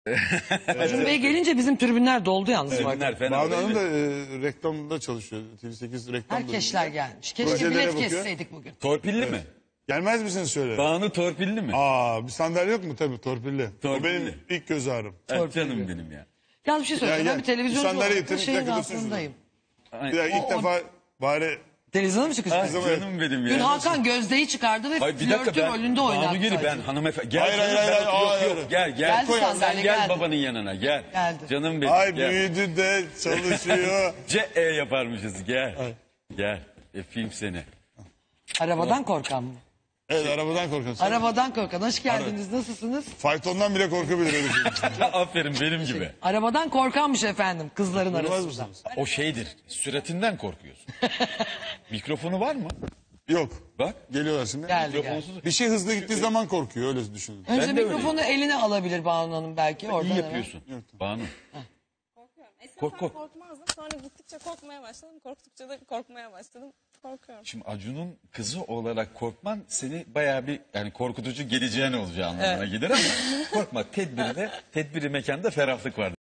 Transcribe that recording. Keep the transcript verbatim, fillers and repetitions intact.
Acun Bey gelince bizim tribünler doldu yalnız. Tribünler fena Banu değil Hanım mi? da e, reklamda çalışıyor. T V sekiz reklam Herkesler bölümünde. gelmiş. Keşke Projelere bilet bakıyor. kesseydik bugün. Torpilli mi? Gelmez misiniz şöyle? Banu torpilli mi? Aa, bir sandalye yok mu? Tabii torpilli. Torpilli. O benim ilk göz ağrım. Evet, canım benim ya. Yalnız bir şey söyleyeceğim. Ya, Ben ya, bir televizyoncu sandalye olarak da getir, şeyin takılırsın rahatlığındayım. Bir daha ilk O- defa bari Televizyona mı Ah, çıkacağız? canım benim ya. Dün Hakan Gözde'yi çıkardı ve Hayır, bir dakika flörtü ben rolünde oynattı. Banu Geli ben Acun. hanımefendi. Gel Hayır, canım, hayır, ben- hayır, yok, hayır, yok, hayır. gel gel. Geldi Koy, sandalye, sen gel geldi. babanın yanına gel. Geldi. Canım benim ay gel. büyüdü de çalışıyor. C E yaparmışız gel. Gel. Öpeyim seni. Arabadan korkan mı? Evet, arabadan korkuyorsun. Arabadan korkan. Hoş geldiniz. Nasılsınız? Faytondan bile korkabilir öyle şey. Aferin benim gibi. Arabadan korkanmış efendim kızların Durmaz arasında. mısınız? O şeydir. Süratinden korkuyorsun. Mikrofonu var mı? Yok. Bak. Geliyorlar şimdi. Geldi geldi. Mikrofonsuz. Bir şey hızlı gittiği zaman korkuyor, öyle düşünün. Önce Ben de mikrofonu eline alabilir Banu Hanım belki. Oradan İyi hemen. yapıyorsun. Banu. Korkuyorum. Eskiden Kork, kork. korkmazdım. Sonra gittikçe korkmaya başladım. Korktukça da korkmaya başladım. Korkuyorum. Şimdi Acun'un kızı olarak korkman seni bayağı bir yani korkutucu geleceğin olacağı anlamına gelir ama korkma tedbirde tedbiri mekanda ferahlık var.